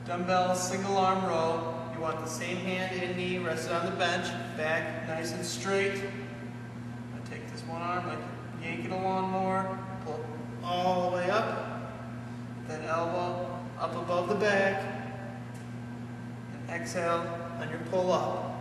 dumbbell single arm row. You want the same hand and knee rested on the bench, back nice and straight. I take this one arm, like yank it along more, pull it all the way up, then elbow up above the back, and exhale on your pull up.